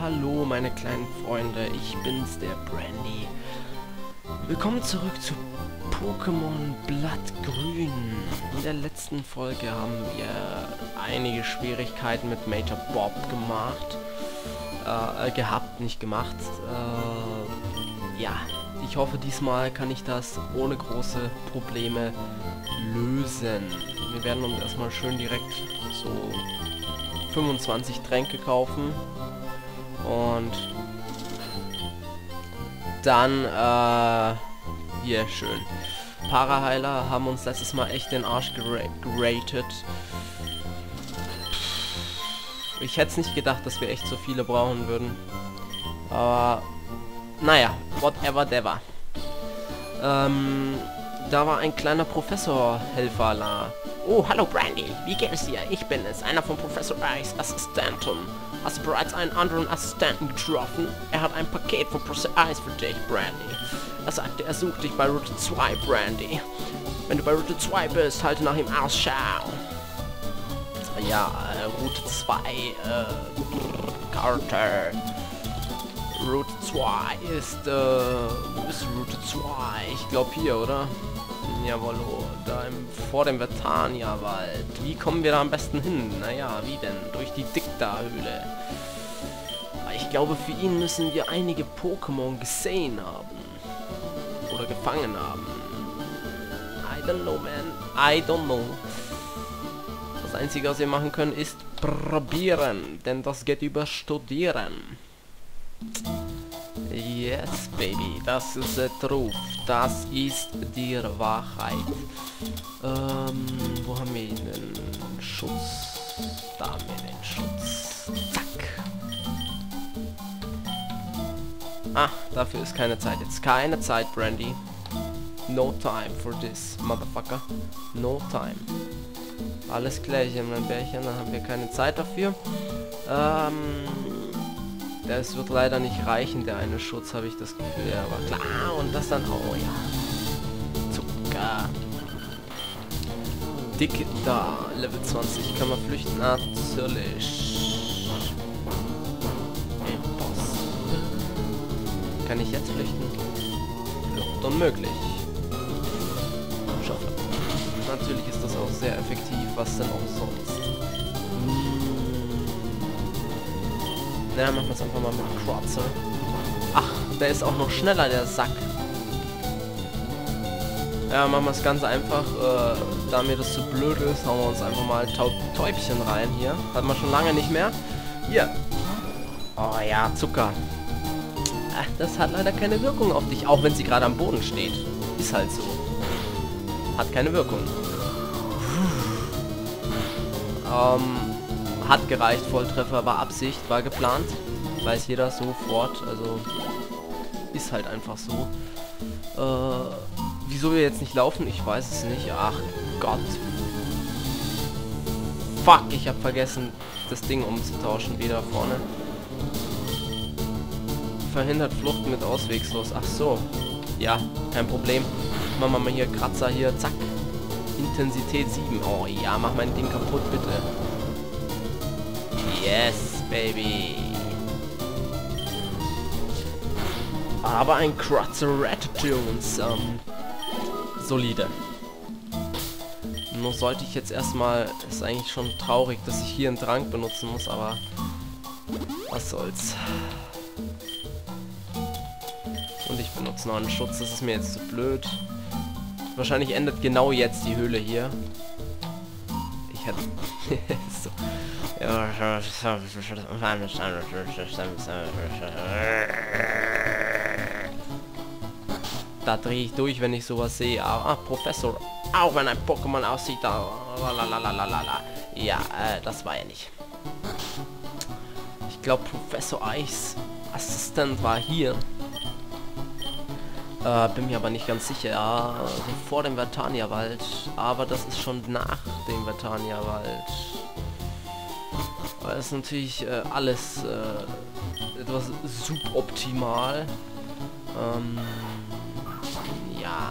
Hallo meine kleinen Freunde, ich bin's, der Brandy. Willkommen zurück zu Pokémon Blattgrün. In der letzten Folge haben wir einige Schwierigkeiten mit Major Bob gemacht. Ja, ich hoffe, diesmal kann ich das ohne große Probleme lösen. Wir werden uns erstmal schön direkt so 25 Tränke kaufen und dann hier schön. Paraheiler haben uns letztes Mal echt den Arsch geratet. Ich hätte es nicht gedacht, dass wir echt so viele brauchen würden. Aber naja, whatever dever. Da war ein kleiner Professorhelfer da. Oh, hallo Brandy, wie geht es dir? Ich bin es, einer von Professor Ice Assistenten. Hast du bereits einen anderen Assistenten getroffen? Er hat ein Paket von Professor Ice für dich, Brandy. Er sagte, er sucht dich bei Route 2, Brandy. Wenn du bei Route 2 bist, halte nach ihm Ausschau. Ja, Route 2, Karte. Route 2 ist, wo ist Route 2? Ich glaube hier, oder? Jawohl, da vor dem Vertania-Wald. Wie kommen wir da am besten hin? Naja, wie denn? Durch die Dicta-Höhle. Ich glaube, für ihn müssen wir einige Pokémon gesehen haben. Oder gefangen haben. I don't know, man. I don't know. Das Einzige, was wir machen können, ist probieren. Denn das geht über Studieren. Yes, baby, das ist der Truth. Das ist die Wahrheit. Wo haben wir den Schutz? Da haben wir den Schutz. Zack. Ah, dafür ist keine Zeit. Jetzt keine Zeit, Brandy. No time for this, motherfucker. No time. Alles klärchen, mein Bärchen. Dann haben wir keine Zeit dafür. Das wird leider nicht reichen, der eine Schutz, habe ich das Gefühl. Ja, aber klar, und das dann, oh ja. Zucker. Dick da, Level 20. Kann man flüchten? Natürlich. Kann ich jetzt flüchten? Flucht unmöglich. Schaffe. Natürlich ist das auch sehr effektiv, was denn auch sonst. Na, machen wir es einfach mal mit Krotze. Ach, der ist auch noch schneller, der Sack. Ja, machen wir es ganz einfach. Da mir das zu blöd ist, hauen wir uns einfach mal Täubchen rein hier. Hatten wir schon lange nicht mehr. Hier. Oh ja, Zucker. Ach, das hat leider keine Wirkung auf dich, auch wenn sie gerade am Boden steht. Ist halt so. Hat keine Wirkung. Hat gereicht, Volltreffer, war Absicht, war geplant. Weiß jeder sofort, also ist halt einfach so. Wieso wir jetzt nicht laufen, ich weiß es nicht. Ach Gott. Fuck, ich habe vergessen, das Ding umzutauschen wieder vorne. Verhindert Flucht mit auswegslos. Ach so. Ja, kein Problem. Machen wir mal hier Kratzer hier, zack. Intensität 7. Oh ja, mach mein Ding kaputt, bitte. Yes, baby. Aber ein Crotzerattunes, solide. Nur sollte ich jetzt erstmal, ist eigentlich schon traurig, dass ich hier einen Trank benutzen muss, aber was soll's. Und ich benutze noch einen Schutz, das ist mir jetzt zu blöd. Wahrscheinlich endet genau jetzt die Höhle hier. Ich hätte... so. Da drehe ich durch, wenn ich sowas sehe. Ah, Professor. Auch wenn ein Pokémon aussieht, da... Ja, das war er nicht. Ich glaube, Professor Ice Assistent war hier. Bin mir aber nicht ganz sicher. Ja, also vor dem Vertania-Wald. Aber das ist schon nach dem Vertania-Wald. Das ist natürlich alles etwas suboptimal. Ja.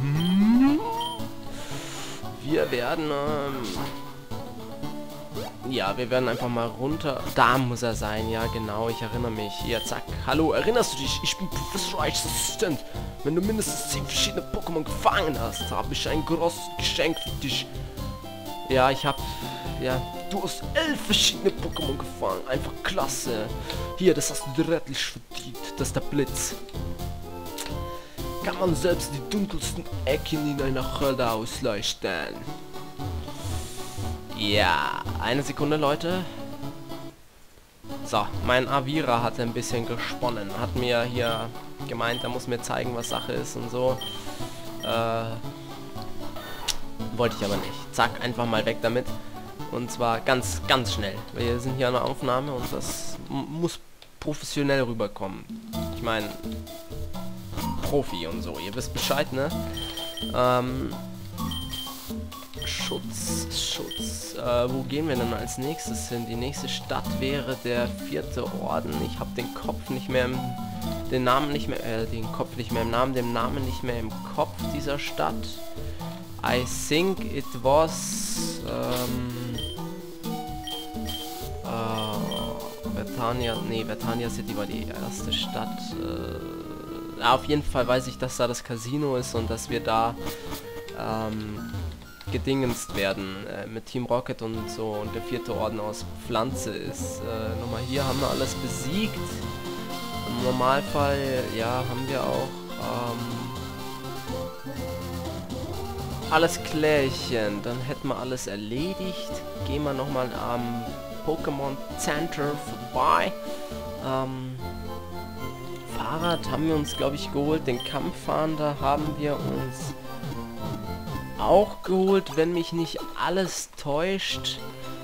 Wir werden Ja, wir werden einfach mal runter. Da muss er sein, ja genau, ich erinnere mich. Hier, zack. Hallo, erinnerst du dich? Ich bin Professor Assistant. Wenn du mindestens 10 verschiedene Pokémon gefangen hast, habe ich ein großes Geschenk für dich. Ja, ich habe... Ja, du hast 11 verschiedene Pokémon gefangen. Einfach klasse. Hier, das hast du dir redlich verdient. Das ist der Blitz. Kann man selbst die dunkelsten Ecken in einer Hölle ausleuchten. Ja, eine Sekunde, Leute. So, mein Avira hatte ein bisschen gesponnen. Hat mir hier gemeint, er muss mir zeigen, was Sache ist und so. Wollte ich aber nicht. Zack, einfach mal weg damit. Und zwar ganz, ganz schnell. Wir sind hier an der Aufnahme und das muss professionell rüberkommen. Ich meine, Profi und so. Ihr wisst Bescheid, ne? Schutz. Wo gehen wir denn als nächstes hin? Die nächste Stadt wäre der 4. Orden. Ich habe den Kopf nicht mehr im... den Namen nicht mehr... den Kopf nicht mehr im Namen, den Namen nicht mehr im Kopf dieser Stadt. I think it was... Vertania... Nee, Vertania City war die erste Stadt. Auf jeden Fall weiß ich, dass da das Casino ist und dass wir da... gedingenst werden mit Team Rocket und so und der 4. Orden aus Pflanze ist. Nochmal hier haben wir alles besiegt. Im Normalfall, ja, haben wir auch alles klärchen. Dann hätten wir alles erledigt. Gehen wir nochmal am Pokémon Center vorbei. Fahrrad haben wir uns, glaube ich, geholt. Den Kampffahnder haben wir uns auch geholt, wenn mich nicht alles täuscht.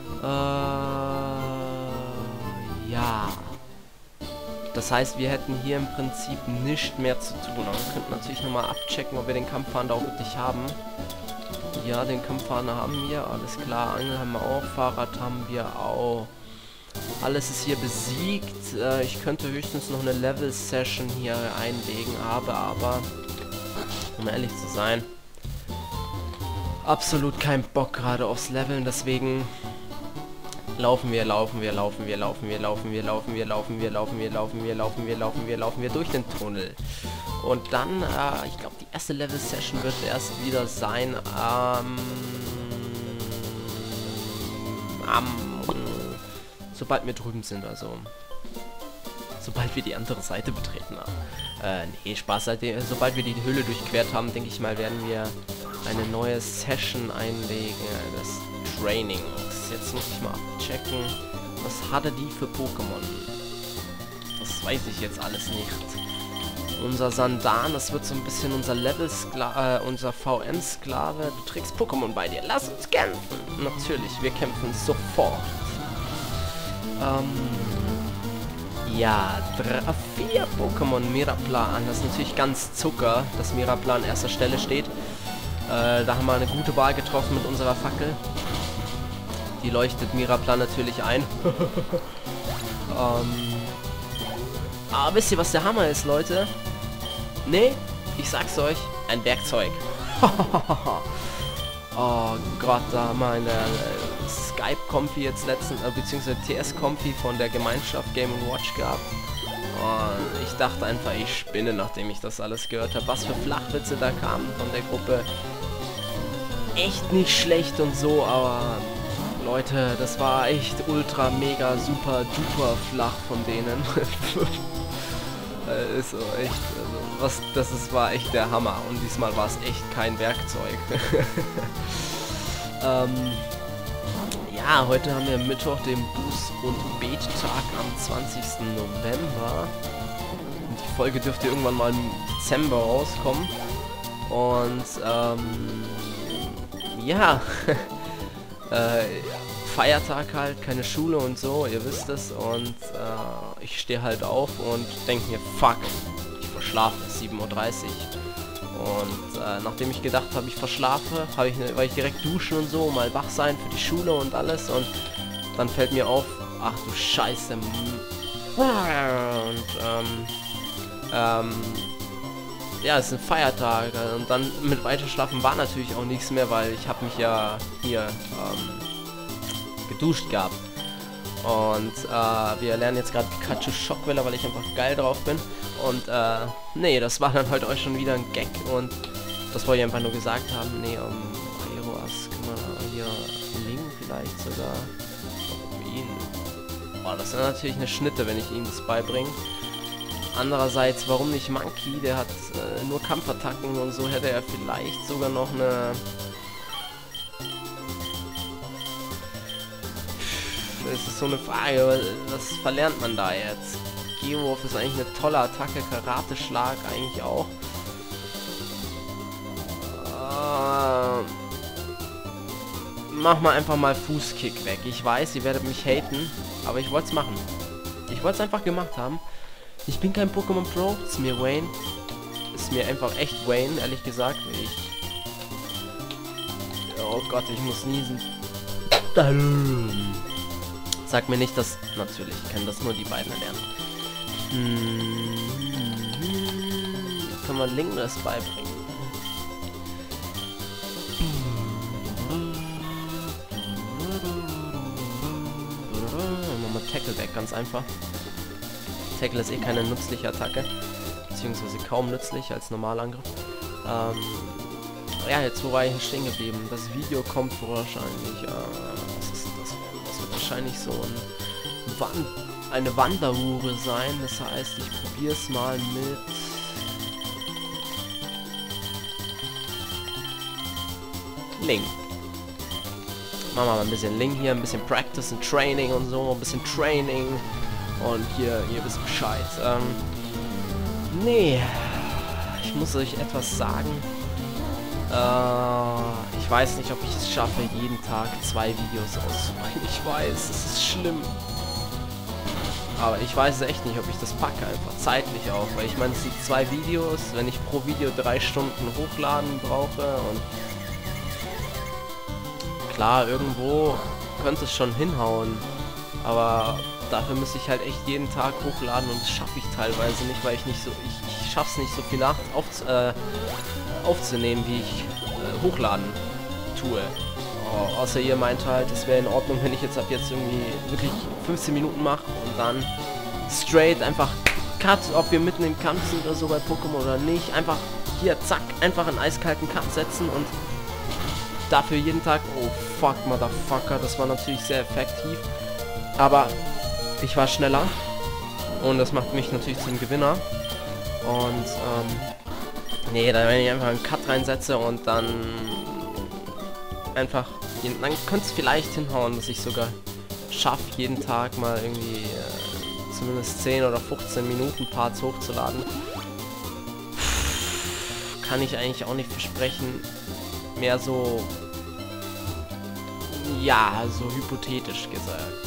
Ja. Das heißt, wir hätten hier im Prinzip nichts mehr zu tun. Aber wir könnten natürlich nochmal abchecken, ob wir den Kampffahnder auch wirklich haben. Ja, den Kampffahnder haben wir. Alles klar, Angel haben wir auch. Fahrrad haben wir auch. Alles ist hier besiegt. Ich könnte höchstens noch eine Level-Session hier einlegen. Aber, um ehrlich zu sein, absolut kein Bock gerade aufs Leveln, deswegen laufen wir durch den Tunnel. Und dann, ich glaube, die erste Level-Session wird erst wieder sein sobald wir drüben sind, also sobald wir die andere Seite betreten haben. Nee, Spaß, sobald wir die Höhle durchquert haben, denke ich mal, werden wir eine neue Session einlegen, des Trainings. Jetzt muss ich mal abchecken, was hatte die für Pokémon? Das weiß ich jetzt alles nicht. Unser Sandan, das wird so ein bisschen unser unser VN-Sklave. Du trägst Pokémon bei dir, lass uns kämpfen. Natürlich, wir kämpfen sofort. Ja, 4 Pokémon Miraplan. Das ist natürlich ganz Zucker, dass Miraplan an erster Stelle steht. Da haben wir eine gute Wahl getroffen mit unserer Fackel. Die leuchtet Miraplan natürlich ein. Aber wisst ihr, was der Hammer ist, Leute? Nee, ich sag's euch, ein Werkzeug. Oh Gott, da haben wir in der Skype-Konfi jetzt letztens, beziehungsweise TS-Konfi von der Gemeinschaft Game & Watch gehabt. Und ich dachte einfach, ich spinne, nachdem ich das alles gehört habe. Was für Flachwitze da kamen von der Gruppe. Echt nicht schlecht und so, aber Leute, das war echt ultra, mega, super, duper flach von denen. Ist so echt, also, war echt der Hammer. Und diesmal war es echt kein Werkzeug. Ja, heute haben wir Mittwoch, den Buß- und Bettag am 20. November. Und die Folge dürfte irgendwann mal im Dezember rauskommen. Und, ja, Feiertag halt, keine Schule und so, ihr wisst es. Und ich stehe halt auf und denke mir, fuck, ich verschlafe, 7:30 Uhr. Und nachdem ich gedacht habe, ich verschlafe, war ich direkt duschen und so, mal wach sein für die Schule und alles. Und dann fällt mir auf, ach du Scheiße. Und ja, es ist ein Feiertag. Und dann mit weiterschlafen war natürlich auch nichts mehr, weil ich habe mich ja hier geduscht gehabt. Und wir lernen jetzt gerade Pikachu Schockwelle, weil ich einfach geil drauf bin. Und nee, das war dann halt euch schon wieder ein Gag. Und das wollte ich einfach nur gesagt haben. Nee, Aeroas, kann man hier Link vielleicht sogar. Ihn. Boah, das ist natürlich eine Schnitte, wenn ich ihm das beibringe. Andererseits, warum nicht Monkey? Der hat nur Kampfattacken und so hätte er vielleicht sogar noch eine... Das ist so eine Frage, was verlernt man da jetzt? Geowurf ist eigentlich eine tolle Attacke, Karate-Schlag eigentlich auch. Mach mal einfach mal Fußkick weg. Ich weiß, ihr werdet mich haten, aber ich wollte es machen. Ich wollte es einfach gemacht haben. Ich bin kein Pokémon Pro, ist mir Wayne. Ist mir einfach echt Wayne, ehrlich gesagt. Oh Gott, ich muss niesen. Sag mir nicht, dass... Natürlich, können das nur die beiden erlernen. Kann man Link das beibringen? Machen wir Tackle weg, ganz einfach. Tackle ist eh keine nützliche Attacke. Beziehungsweise kaum nützlich als Normalangriff. Ja, jetzt wo war ich stehen geblieben? Das Video kommt wahrscheinlich... was ist das? Das wird wahrscheinlich so eine Wanderhure sein. Das heißt, ich probiere es mal mit... Link. Machen wir mal ein bisschen Link hier, ein bisschen Practice und Training und so, ein bisschen Training. Und hier, ihr wisst Bescheid. Nee. Ich muss euch etwas sagen. Ich weiß nicht, ob ich es schaffe, jeden Tag 2 Videos auszubringen. Ich weiß, es ist schlimm. Aber ich weiß echt nicht, ob ich das packe, einfach zeitlich auch. Weil ich meine, es sind 2 Videos, wenn ich pro Video 3 Stunden hochladen brauche und... Klar, irgendwo könnte es schon hinhauen. Aber dafür müsste ich halt echt jeden Tag hochladen und das schaffe ich teilweise nicht, weil ich nicht so... Ich schaff's nicht so viel aufzunehmen, wie ich hochladen tue. Oh, außer ihr meint halt, es wäre in Ordnung, wenn ich jetzt ab jetzt irgendwie wirklich 15 Minuten mache und dann straight einfach Cut, ob wir mitten im Kampf sind oder so bei Pokémon oder nicht. Einfach hier, zack, einfach einen eiskalten Cut setzen und dafür jeden Tag... Oh, fuck, Motherfucker, das war natürlich sehr effektiv. Aber ich war schneller und das macht mich natürlich zum Gewinner. Und, nee, dann wenn ich einfach einen Cut reinsetze und dann einfach, dann könnte es vielleicht hinhauen, dass ich sogar schaffe, jeden Tag mal irgendwie zumindest 10 oder 15 Minuten Parts hochzuladen. Kann ich eigentlich auch nicht versprechen. Mehr so, ja, so hypothetisch gesagt.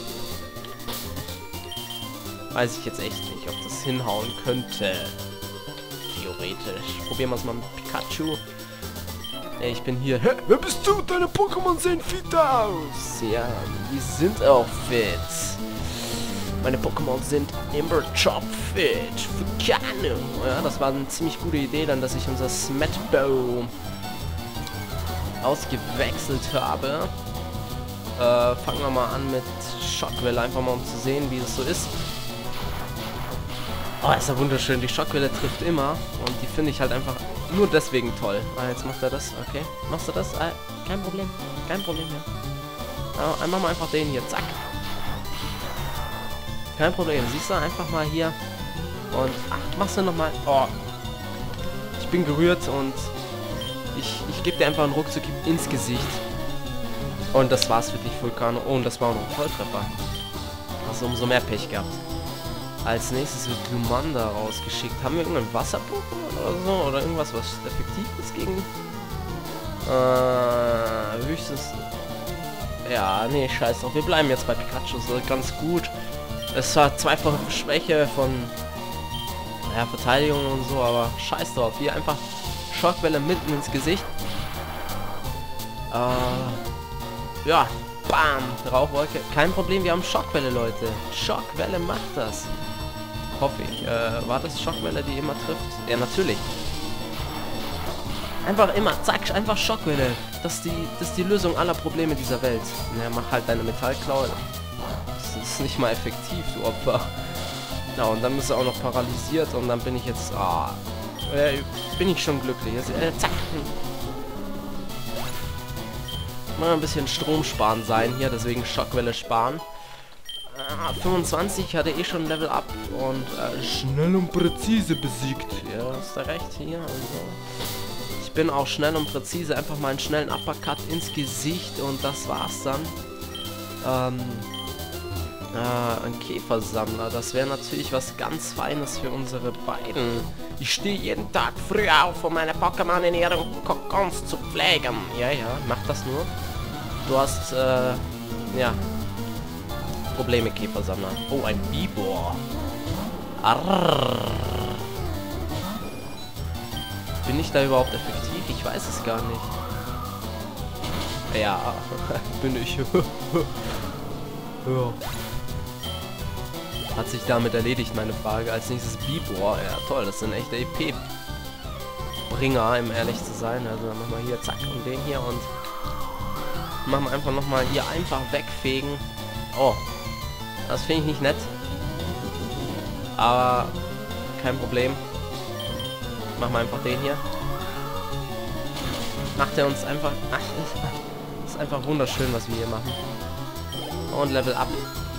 Also, weiß ich jetzt echt nicht, ob das hinhauen könnte. Theoretisch. Probieren wir es mal mit Pikachu. Ey, ich bin hier. Hä? Wer bist du? Deine Pokémon sehen fit aus. Ja, die sind auch fit. Meine Pokémon sind immer top fit. Vulcano. Ja, das war eine ziemlich gute Idee, dann, dass ich unser Smetbo ausgewechselt habe. Fangen wir mal an mit Schockwelle, einfach mal um zu sehen, wie es so ist. Oh, ist ja wunderschön. Die Schockwelle trifft immer und die finde ich halt einfach nur deswegen toll. Ah, jetzt macht er das. Okay. Machst du das? Ah, kein Problem. Kein Problem, ja. Machen wir einfach den hier. Zack. Kein Problem. Siehst du? Einfach mal hier. Und, ach, machst du nochmal. Oh. Ich bin gerührt und ich gebe dir einfach einen Ruckzuck ins Gesicht. Und das war's für dich, Vulcano. Oh, und das war auch noch ein Volltreffer. Also umso mehr Pech gehabt. Als nächstes wird Glumanda rausgeschickt. Haben wir irgendein Wasser-Pokémon oder so? Oder irgendwas, was effektiv ist gegen... höchstens... Ja, nee, scheiß drauf. Wir bleiben jetzt bei Pikachu. So ganz gut. Es war zweifache Schwäche von... Ja, Verteidigung und so, aber scheiß drauf. Hier einfach Schockwelle mitten ins Gesicht. Ja, bam, Rauchwolke. Kein Problem, wir haben Schockwelle, Leute. Schockwelle macht das. Hoffe ich. War das Schockwelle, die immer trifft? Ja, natürlich. Einfach immer, zack, einfach Schockwelle. Das ist die Lösung aller Probleme dieser Welt. Na, mach halt deine Metallklaue. Das ist nicht mal effektiv, du Opfer. Ja, und dann bist du auch noch paralysiert und dann bin ich jetzt... bin ich schon glücklich. Also, zack. Mal ein bisschen Strom sparen sein hier, deswegen Schockwelle sparen. 25 hatte eh schon Level Up und schnell und präzise besiegt. Ja, hast du recht hier. Also, ich bin auch schnell und präzise. Einfach mal einen schnellen Uppercut ins Gesicht und das war's dann. Ein Käfersammler. Das wäre natürlich was ganz Feines für unsere beiden. Ich stehe jeden Tag früh auf, um meine Pokémon in ihren Kokons zu pflegen. Ja, mach das nur. Du hast, ja... Probleme, Käfersammler. Oh, ein Bibor. Arrrr. Bin ich da überhaupt effektiv? Ich weiß es gar nicht. Ja, bin ich. Ja. Hat sich damit erledigt, meine Frage. Als nächstes Bibor. Ja, toll, das sind echte EP-Bringer, um ehrlich zu sein. Also dann machen wir hier, zack, und den hier und machen wir einfach nochmal hier einfach wegfegen. Oh. Das finde ich nicht nett. Aber kein Problem. Machen wir einfach den hier. Macht er uns einfach... Ach, das ist einfach wunderschön, was wir hier machen. Und Level Up.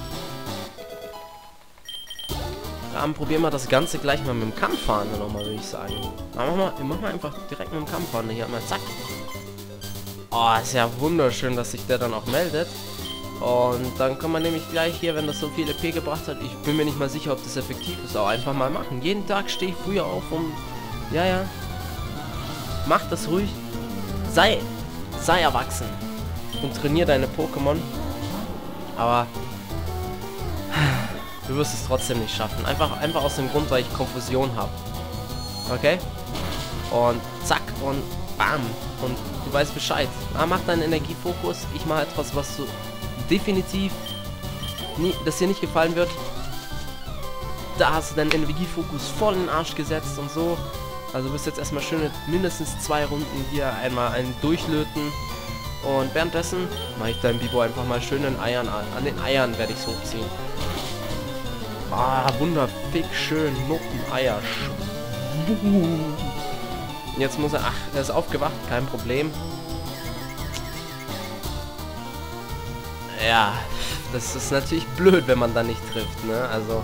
Dann probieren wir das Ganze gleich mal mit dem Kampffahren nochmal, würde ich sagen. Machen wir einfach direkt mit dem Kampffahren hier mal. Zack. Oh, ist ja wunderschön, dass sich der dann auch meldet. Und dann kann man nämlich gleich hier, wenn das so viel EP gebracht hat, ich bin mir nicht mal sicher, ob das effektiv ist, aber einfach mal machen. Jeden Tag stehe ich früher auf, ja. Mach das ruhig. Sei erwachsen. Und trainier deine Pokémon. Aber du wirst es trotzdem nicht schaffen. Einfach aus dem Grund, weil ich Konfusion habe. Okay? Und zack und bam. Und du weißt Bescheid. Mach deinen Energiefokus. Ich mache etwas, was du definitiv das dir nicht gefallen wird. Da hast du deinen Energiefokus voll in den Arsch gesetzt und so. Also du wirst jetzt erstmal schön mindestens 2 Runden hier einmal einen durchlöten. Und währenddessen mache ich deinen Bibo einfach mal schön in Eiern an den Eiern werde ich es hochziehen. Ah, wunderfick schön. Noppeneier. Jetzt muss er... Ach, er ist aufgewacht. Kein Problem. Ja, das ist natürlich blöd, wenn man da nicht trifft, ne? Also...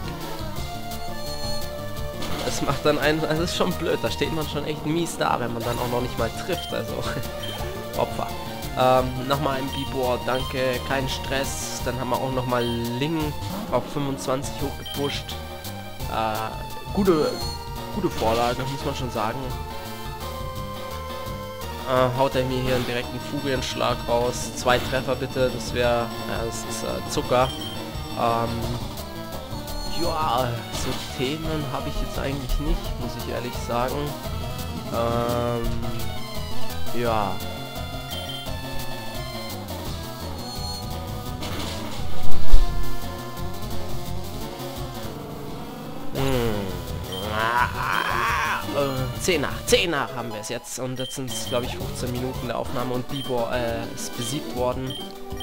Es macht dann einen... Es ist schon blöd. Da steht man schon echt mies da, wenn man dann auch noch nicht mal trifft. Also... Opfer. Nochmal ein Bibor, danke, kein Stress. Dann haben wir auch nochmal Ling auf 25 hochgepusht. Gute Vorlage, muss man schon sagen. Haut er mir hier einen direkten Fugienschlag raus. 2 Treffer bitte, das wäre... das ist Zucker. Ja, so Themen habe ich jetzt eigentlich nicht, muss ich ehrlich sagen. Ja... Zehn nach haben wir es jetzt. Und jetzt sind es, glaube ich, 15 Minuten der Aufnahme und Bibor ist besiegt worden.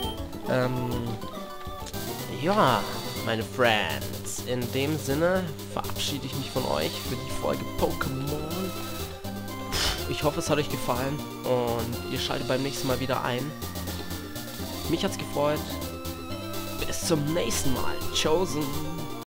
Ja, meine Friends. In dem Sinne verabschiede ich mich von euch für die Folge Pokémon. Ich hoffe, es hat euch gefallen und ihr schaltet beim nächsten Mal wieder ein. Mich hat's gefreut. Bis zum nächsten Mal. Chosen.